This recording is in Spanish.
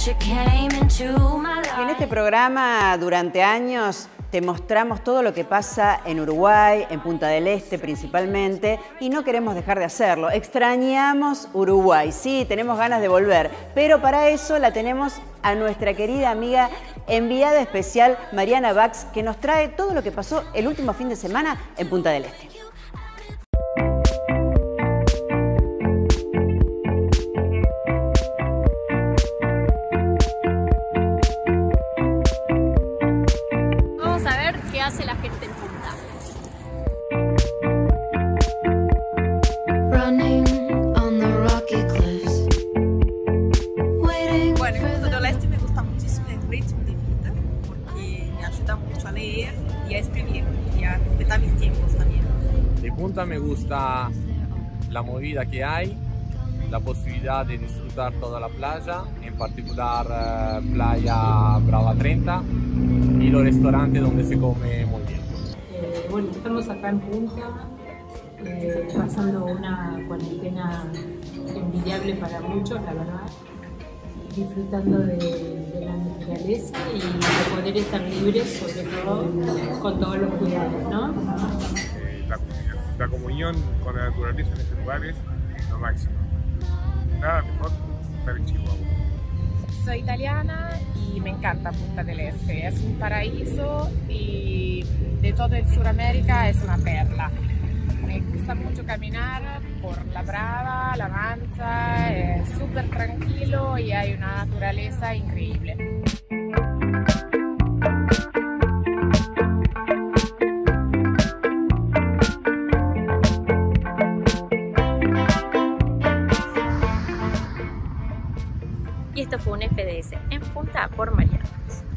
En este programa durante años te mostramos todo lo que pasa en Uruguay, en Punta del Este principalmente, y no queremos dejar de hacerlo. Extrañamos Uruguay, sí, tenemos ganas de volver, pero para eso la tenemos a nuestra querida amiga enviada especial Mariana Bax, que nos trae todo lo que pasó el último fin de semana en Punta del Este. Hace la gente en Punta. Bueno, en Punta del Este me gusta muchísimo el ritmo de vida porque me ayuda mucho a leer y a escribir y a completar mis tiempos también. De Punta me gusta la movida que hay, la posibilidad de disfrutar toda la playa, en particular Playa Brava 30 y los restaurantes donde se come muy bien. Bueno, estamos acá en Punta, pasando una cuarentena envidiable para muchos, la verdad, disfrutando de la naturaleza y de poder estar libres, sobre todo con todos los cuidados, ¿no? La comunión con la naturaleza en estos lugares es lo máximo. Nada mejor que estar en Chihuahua. Soy italiana y me encanta Punta del Este, es un paraíso y de todo el Sudamérica es una perla. Me gusta mucho caminar por la Brava, la Manza, es súper tranquilo y hay una naturaleza increíble. Y esto fue un FDS en Punta por Mariana.